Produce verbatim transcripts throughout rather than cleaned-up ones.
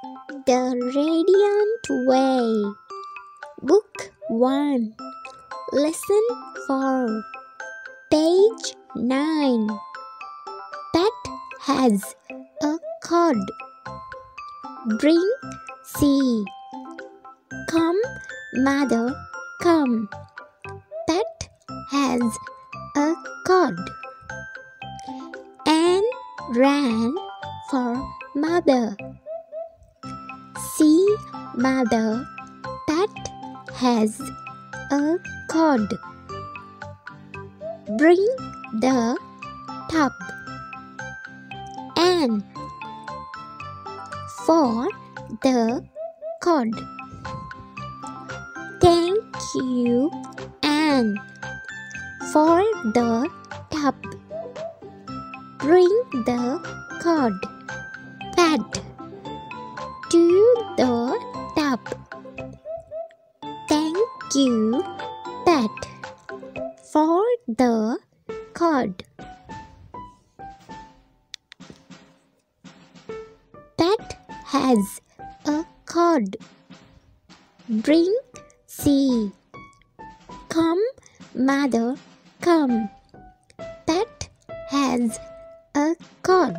The Radiant Way. Book one. Lesson four. Page nine. Pet has a cod. Bring, see. Come, mother, come. Pet has a cod. Anne ran for mother. See, mother, Pet has a cod. Bring the tub. Anne for the cod. Thank you, Anne, for the tub. Bring the cod. Pet to the tub. Thank you, Pet, for the cod. Pet has a cod. Bring, see. Come, mother, come. Pet has a cod.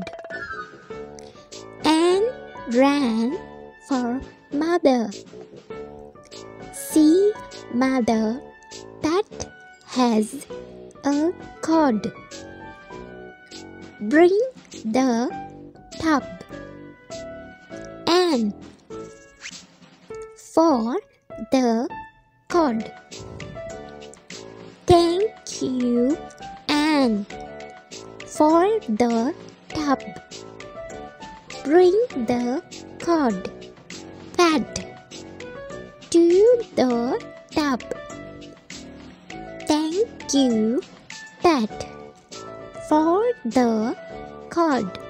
Anne ran for mother. See, mother, Pet has a cod. Bring the tub. Anne for the cod. Thank you, Anne, for the tub. Bring the cod. Pet to the tub. Thank you, Pet, for the cod.